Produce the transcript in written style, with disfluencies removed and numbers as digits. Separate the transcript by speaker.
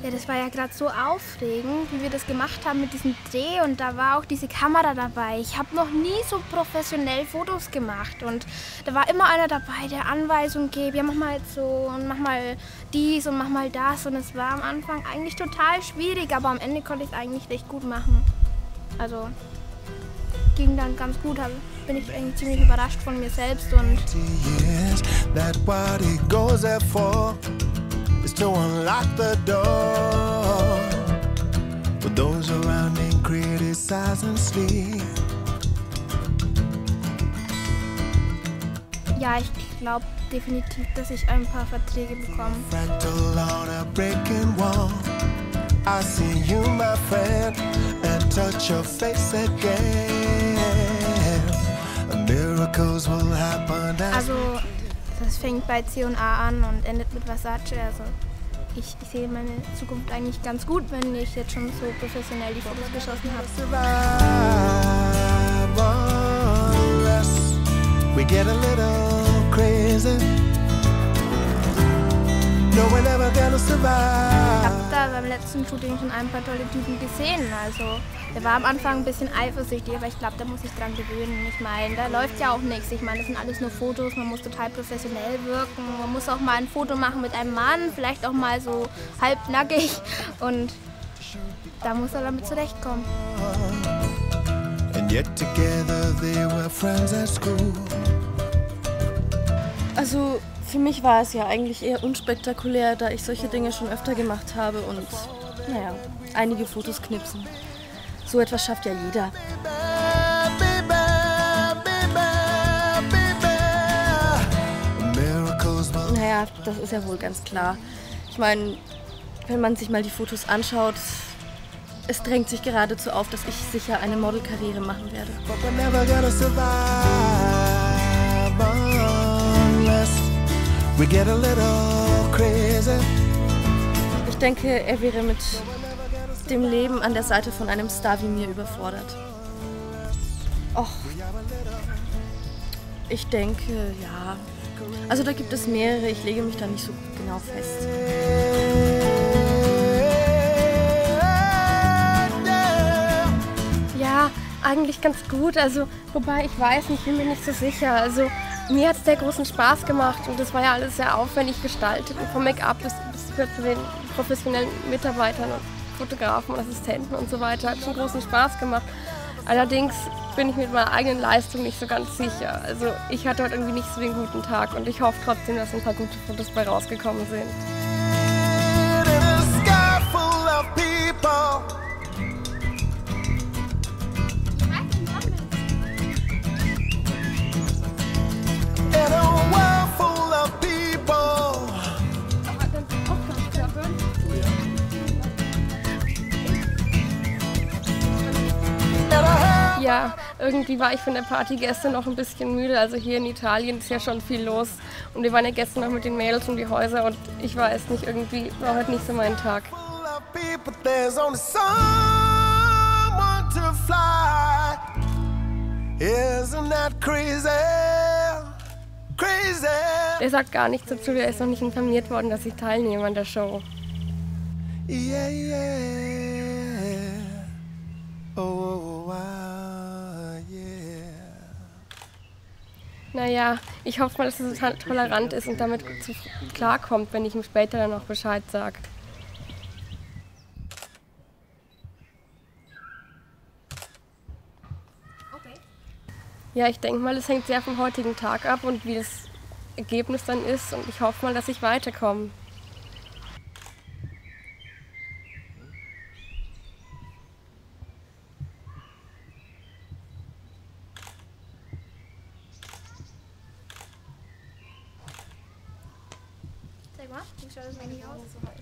Speaker 1: Ja, das war ja gerade so aufregend, wie wir das gemacht haben mit diesem Dreh und da war auch diese Kamera dabei. Ich habe noch nie so professionell Fotos gemacht und da war immer einer dabei, der Anweisungen gibt, ja mach mal jetzt so und mach mal dies und mach mal das und es war am Anfang eigentlich total schwierig, aber am Ende konnte ich es eigentlich recht gut machen. Also ging dann ganz gut, bin ich eigentlich ziemlich überrascht von mir selbst und
Speaker 2: to unlock the door for those around him criticize and sleep.
Speaker 1: Ja, ich glaube definitiv, dass ich ein paar Verträge bekomme.
Speaker 2: Fractal on a breaking wall. I see you, my friend, and touch your face again. Miracles will happen.
Speaker 1: Also das fängt bei C&A an und endet mit Versace. Also ich sehe meine Zukunft eigentlich ganz gut, wenn ich jetzt schon so professionell die Fotos geschossen habe. Ich habe da beim letzten Shooting schon ein paar tolle Typen gesehen. Also der war am Anfang ein bisschen eifersüchtig, aber ich glaube, da muss ich dran gewöhnen. Ich meine, da läuft ja auch nichts. Ich meine, das sind alles nur Fotos, man muss total professionell wirken. Man muss auch mal ein Foto machen mit einem Mann, vielleicht auch mal so halbnackig. Und da muss er damit zurechtkommen.
Speaker 3: Also für mich war es ja eigentlich eher unspektakulär, da ich solche Dinge schon öfter gemacht habe und, naja, einige Fotos knipsen. So etwas schafft ja jeder. Naja, das ist ja wohl ganz klar. Ich meine, wenn man sich mal die Fotos anschaut, es drängt sich geradezu auf, dass ich sicher eine Modelkarriere machen werde. Ich denke, er wäre mit dem Leben an der Seite von einem Star wie mir überfordert. Och, ich denke, ja. Also da gibt es mehrere, ich lege mich da nicht so genau fest. Ja, eigentlich ganz gut, also wobei ich weiß nicht, bin mir nicht so sicher. Also mir hat es sehr großen Spaß gemacht und das war ja alles sehr aufwendig gestaltet und vom Make-up bis zu den professionellen Mitarbeitern und Fotografen und Assistenten und so weiter. Hat schon großen Spaß gemacht. Allerdings bin ich mit meiner eigenen Leistung nicht so ganz sicher. Also ich hatte heute irgendwie nicht so den guten Tag und ich hoffe trotzdem, dass ein paar gute Fotos bei rausgekommen sind. Ja, irgendwie war ich von der Party gestern noch ein bisschen müde. Also hier in Italien ist ja schon viel los. Und wir waren ja gestern noch mit den Mädels um die Häuser und ich weiß nicht, irgendwie war heute nicht so mein Tag. Er sagt gar nichts dazu, er ist noch nicht informiert worden, dass ich teilnehme an der Show.
Speaker 2: Yeah, yeah. Oh,
Speaker 3: Naja, ich hoffe mal, dass er so tolerant ist und damit klarkommt, wenn ich ihm später dann noch Bescheid sage. Okay. Ja, ich denke mal, es hängt sehr vom heutigen Tag ab und wie das Ergebnis dann ist und ich hoffe mal, dass ich weiterkomme.
Speaker 1: Zeig mal, wie schaut das eigentlich aus?